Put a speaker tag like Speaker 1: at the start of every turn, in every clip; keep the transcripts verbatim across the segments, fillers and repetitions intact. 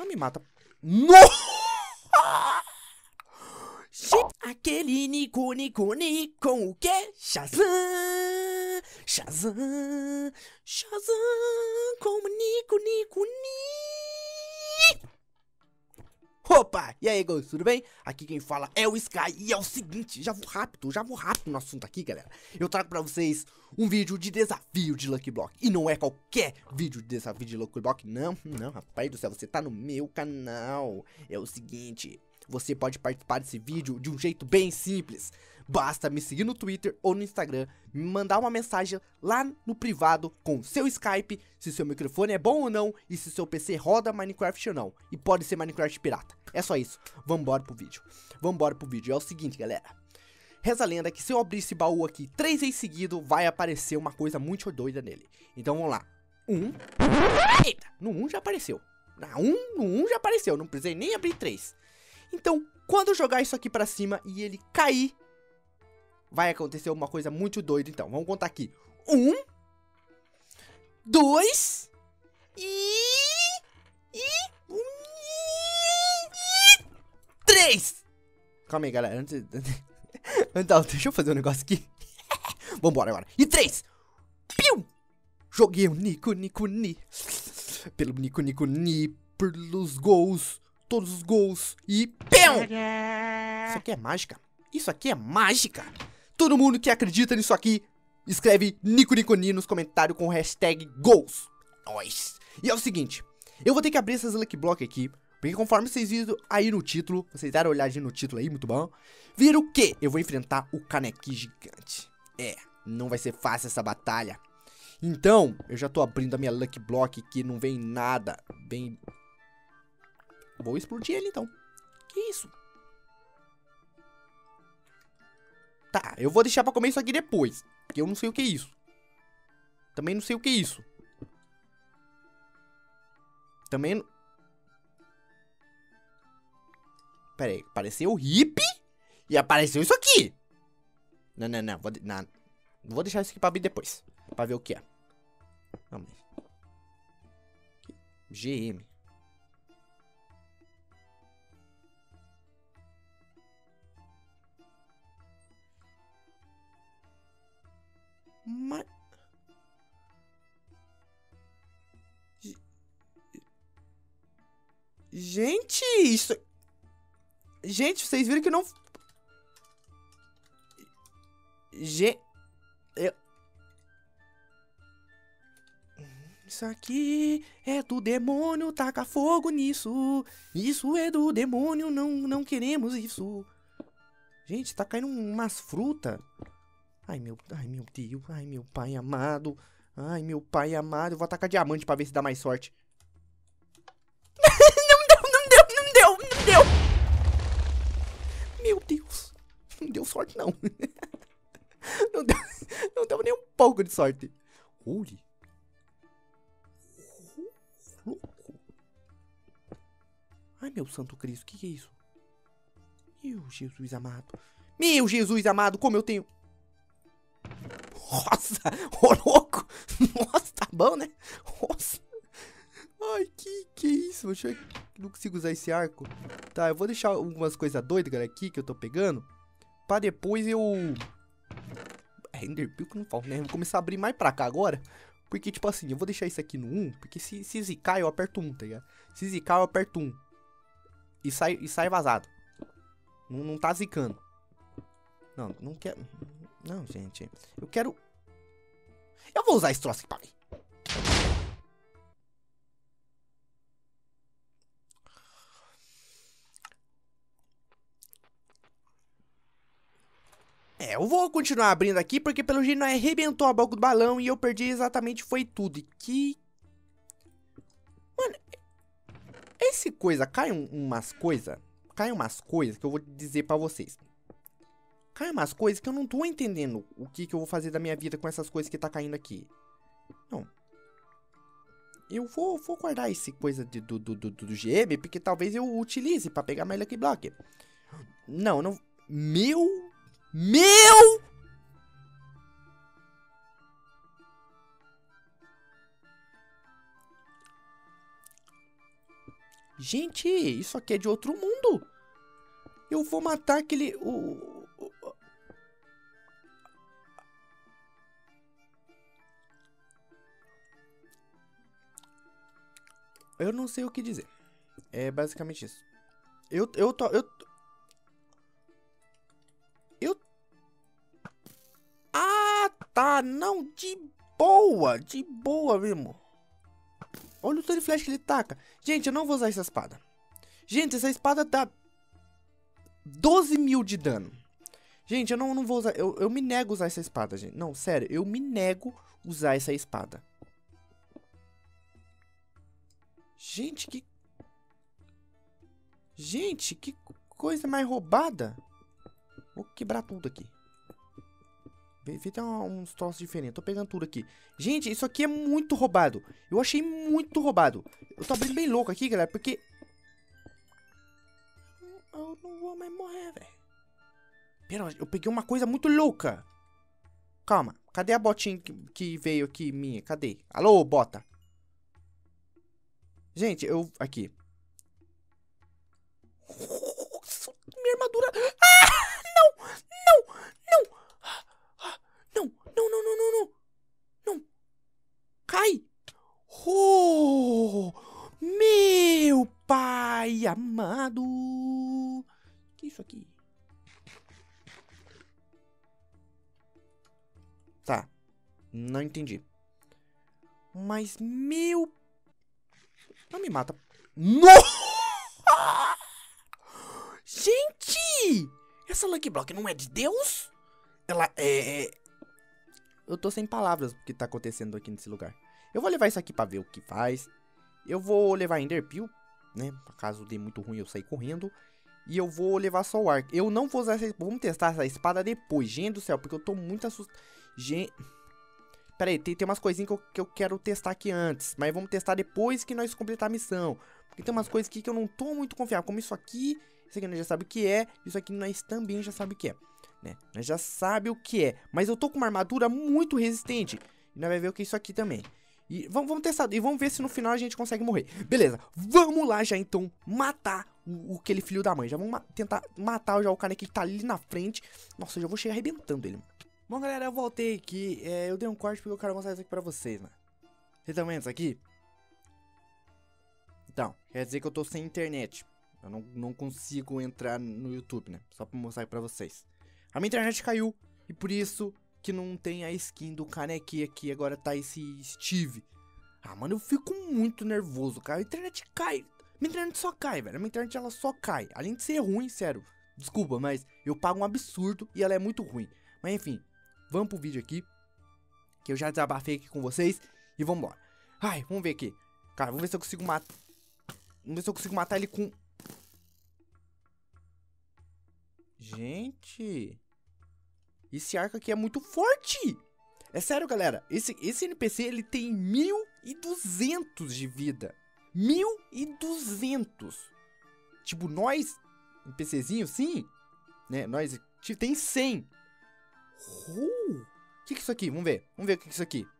Speaker 1: Não me mata. No! Aquele Nico, Nico, Nico, com o quê? Shazam! Shazam! Shazam! Como Nico, Nico, Nico! Opa! E aí, Ghost, tudo bem? Aqui quem fala é o Sky. E é o seguinte, já vou rápido, já vou rápido no assunto aqui, galera. Eu trago pra vocês um vídeo de desafio de Lucky Block. E não é qualquer vídeo de desafio de Lucky Block, não, não, rapaz do céu, você tá no meu canal. É o seguinte, você pode participar desse vídeo de um jeito bem simples. Basta me seguir no Twitter ou no Instagram, me mandar uma mensagem lá no privado com seu Skype, se seu microfone é bom ou não e se seu P C roda Minecraft ou não. E pode ser Minecraft pirata. É só isso. Vambora pro vídeo. Vambora pro vídeo. É o seguinte, galera. Reza a lenda que se eu abrir esse baú aqui três vezes seguido, vai aparecer uma coisa muito doida nele. Então vamos lá. Um. Eita, no um já apareceu. Na um, no um já apareceu. Não precisei nem abrir três. Então, quando eu jogar isso aqui pra cima e ele cair, vai acontecer uma coisa muito doida, então. Vamos contar aqui. Um. Dois. E... E... e três. Calma aí, galera. Antes... Então, deixa eu fazer um negócio aqui. Vambora agora. E três. Piu. Joguei o Nico, Nico, Ni. Pelo Nico, Nico, Ni. Pelos gols. Todos os gols. E... Piu. Isso aqui é mágica. Isso aqui é mágica. Todo mundo que acredita nisso aqui, escreve Nico Nico Ni nos comentários com o hashtag gols. Nós. E é o seguinte, eu vou ter que abrir essas Lucky Block aqui, porque conforme vocês viram aí no título, vocês deram uma olhadinha no título aí, muito bom, viram que eu vou enfrentar o Canequinho Gigante. É, não vai ser fácil essa batalha. Então, eu já tô abrindo a minha Lucky Block que não vem nada. Vem... Vou explodir ele então. Que isso? Tá, eu vou deixar pra comer isso aqui depois, porque eu não sei o que é isso. Também não sei o que é isso. Também não... Pera aí, apareceu o hippie e apareceu isso aqui. Não, não, não, vou, de... não. Vou deixar isso aqui pra abrir depois, pra ver o que é. Vamos. G M. Mas... Gente, isso... Gente, vocês viram que não... Gente... Eu... Isso aqui é do demônio, taca fogo nisso. Isso é do demônio, não, não queremos isso. Gente, tá caindo umas frutas. Ai meu, ai meu Deus, ai meu pai amado. Ai meu pai amado, eu vou atacar diamante pra ver se dá mais sorte. Não deu, não deu, não deu, não deu. Meu Deus, não deu sorte não. Não deu, não deu nem um pouco de sorte. Ui. Louco. Ai meu santo Cristo, o que, que é isso? Meu Jesus amado. Meu Jesus amado, como eu tenho... Nossa, ô louco. Nossa, tá bom, né? Nossa. Ai, que que é isso? Deixa eu... Não consigo usar esse arco. Tá, eu vou deixar algumas coisas doidas, galera, aqui que eu tô pegando, pra depois eu... É, Enderpeel que não falta, né? Vou começar a abrir mais pra cá agora. Porque, tipo assim, eu vou deixar isso aqui no um. Porque se, se zicar, eu aperto um, tá ligado? Se zicar, eu aperto um. E sai, e sai vazado. Não, não tá zicando. Não, não quero... Não, gente. Eu quero... Eu vou usar esse troço aqui pra mim. É, eu vou continuar abrindo aqui, porque pelo jeito não arrebentou a boca do balão e eu perdi exatamente foi tudo. E que... Mano, esse coisa, cai um, umas coisas, cai umas coisas que eu vou dizer pra vocês. Cai umas coisas que eu não tô entendendo o que que eu vou fazer da minha vida com essas coisas que tá caindo aqui. Não. Eu vou, vou guardar esse coisa de, do, do, do, do G M, porque talvez eu utilize pra pegar mais Lucky Block. Não, não... Meu... Meu... Gente, isso aqui é de outro mundo. Eu vou matar aquele... O, o, o... Eu não sei o que dizer. É basicamente isso. Eu, eu tô... Eu, eu... Ah, tá. Não, de boa. De boa mesmo. Olha o tanto de flash que ele taca. Gente, eu não vou usar essa espada. Gente, essa espada dá doze mil de dano. Gente, eu não, não vou usar... Eu, eu me nego a usar essa espada, gente. Não, sério. Eu me nego a usar essa espada. Gente, que... Gente, que coisa mais roubada. Vou quebrar tudo aqui. Vê, vê tem uns troços diferentes. Tô pegando tudo aqui. Gente, isso aqui é muito roubado. Eu achei muito roubado. Eu tô abrindo bem louco aqui, galera, porque... Eu não vou mais morrer, velho. Pera, eu peguei uma coisa muito louca. Calma. Cadê a botinha que, que veio aqui minha? Cadê? Alô, bota. Gente, eu... Aqui. Minha armadura... Ah! Não! Não! Não! Não! Não, não, não, não, não! Não! Cai! Oh! Meu pai amado! Que isso aqui? Tá. Não entendi. Mas, meu... Não me mata. Nossa! Gente! Essa Lucky Block não é de Deus? Ela é... Eu tô sem palavras do que tá acontecendo aqui nesse lugar. Eu vou levar isso aqui pra ver o que faz. Eu vou levar Enderpeel, né? Caso dê muito ruim eu sair correndo. E eu vou levar só o arco. Eu não vou usar essa... Vamos testar essa espada depois. Gente do céu, porque eu tô muito assustado. Gente... Pera aí, tem, tem umas coisinhas que eu, que eu quero testar aqui antes. Mas vamos testar depois que nós completar a missão. Porque tem umas coisas aqui que eu não tô muito confiável. Como isso aqui... Isso aqui nós já sabe o que é. Isso aqui nós também já sabe o que é. Né? Nós já sabe o que é. Mas eu tô com uma armadura muito resistente. E nós vamos ver o que é isso aqui também. E vamos, vamos testar. E vamos ver se no final a gente consegue morrer. Beleza. Vamos lá já então matar o, o aquele filho da mãe. Já vamos ma tentar matar já o cara que tá ali na frente. Nossa, eu já vou chegar arrebentando ele. Bom, galera, eu voltei aqui. É, eu dei um corte porque eu quero mostrar isso aqui pra vocês, mano. Vocês estão vendo isso aqui? Então, quer dizer que eu tô sem internet. Eu não, não consigo entrar no YouTube, né? Só pra mostrar pra vocês. A minha internet caiu. E por isso que não tem a skin do Kaneki aqui. Agora tá esse Steve. Ah, mano, eu fico muito nervoso, cara. A internet cai. Minha internet só cai, velho. A minha internet, ela só cai. Além de ser ruim, sério. Desculpa, mas eu pago um absurdo e ela é muito ruim. Mas enfim, vamos pro vídeo aqui. Que eu já desabafei aqui com vocês. E vamos embora. Ai, vamos ver aqui. Cara, vamos ver se eu consigo matar. Vamos ver se eu consigo matar ele com... Gente, esse arco aqui é muito forte. É sério, galera. Esse, esse N P C, ele tem mil e duzentos de vida. mil e duzentos. Tipo, nós, NPCzinho, sim. Né, nós, tem cem. O uh, que que é isso aqui? Vamos ver. Vamos ver o que que é isso aqui.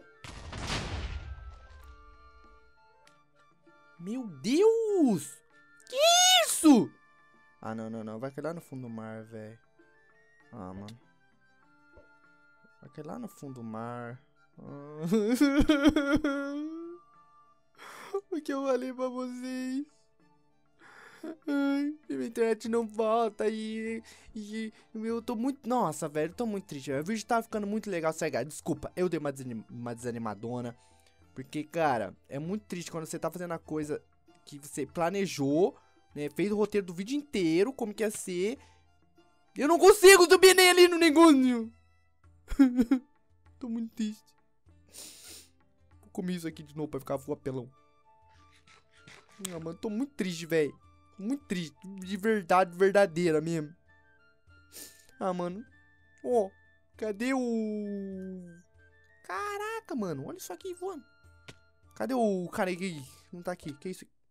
Speaker 1: Meu Deus. Que isso? Ah, não, não, não. Vai cair lá no fundo do mar, velho. Ah, mano. Vai cair lá no fundo do mar. Ah. O que eu falei pra vocês? Ai, minha internet não volta e, e eu tô muito... Nossa, velho, eu tô muito triste. O vídeo tá ficando muito legal, sério. Desculpa, eu dei uma, desanim... uma desanimadona. Porque, cara, é muito triste quando você tá fazendo a coisa que você planejou... Né, fez o roteiro do vídeo inteiro, como que ia ser. Eu não consigo subir nem ali no negócio. Tô muito triste. Vou comer isso aqui de novo pra ficar apelão. Ah, mano, tô muito triste, velho. Muito triste, de verdade, verdadeira mesmo. Ah, mano. Ó, oh, cadê o... Caraca, mano, olha isso aqui voando. Cadê o cara aí? Não tá aqui, que é isso aqui?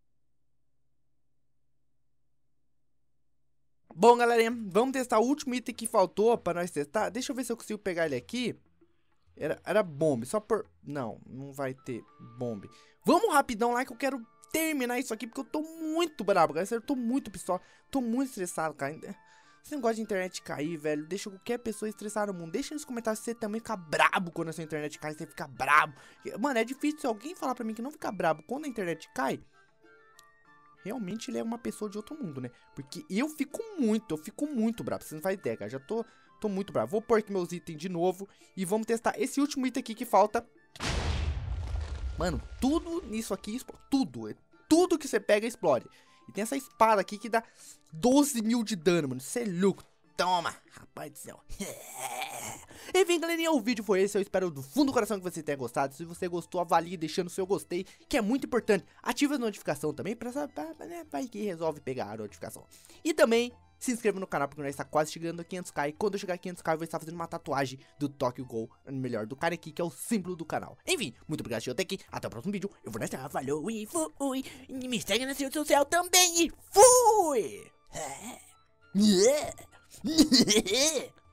Speaker 1: Bom, galerinha, vamos testar o último item que faltou pra nós testar. Deixa eu ver se eu consigo pegar ele aqui. Era, era bombe, só por... Não, não vai ter bombe. Vamos rapidão lá que eu quero terminar isso aqui, porque eu tô muito brabo, cara. Eu tô muito pistola, tô muito estressado, cara. Esse negócio de internet cair, velho, deixa qualquer pessoa estressar no mundo. Deixa nos comentários se você também fica brabo quando a sua internet cai, você fica brabo. Mano, é difícil se alguém falar pra mim que não fica brabo quando a internet cai. Realmente ele é uma pessoa de outro mundo, né? Porque eu fico muito, eu fico muito brabo. Você não faz ideia, cara. Já tô, tô muito bravo. Vou pôr aqui meus itens de novo e vamos testar esse último item aqui que falta. Mano, tudo nisso aqui, tudo, é tudo que você pega explode. E tem essa espada aqui que dá doze mil de dano, mano. Você é louco. Toma, rapaz do céu. Enfim, galerinha, o vídeo foi esse. Eu espero do fundo do coração que você tenha gostado. Se você gostou, avalie deixando o seu gostei, que é muito importante. Ative a notificação também, pra, pra, pra né, vai que resolve pegar a notificação. E também se inscreva no canal, porque nós está quase chegando a quinhentos k. E quando eu chegar a quinhentos k, eu vou estar fazendo uma tatuagem do Tokyo Ghoul, melhor, do cara aqui, que é o símbolo do canal. Enfim, muito obrigado por assistir até aqui. Até o próximo vídeo. Eu vou nessa, valeu e fui. E me segue na rede social também e fui. Yeah.